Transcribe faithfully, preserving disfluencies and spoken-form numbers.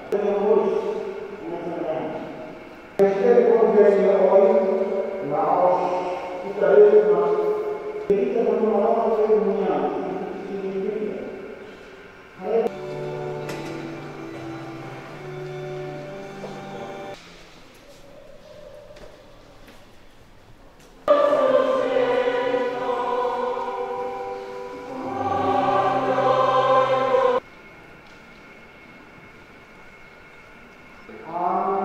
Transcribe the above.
Tenemos este Evangelio hoy, vamos a traer más. Medita con una palabra ceremonial, significa. Ah.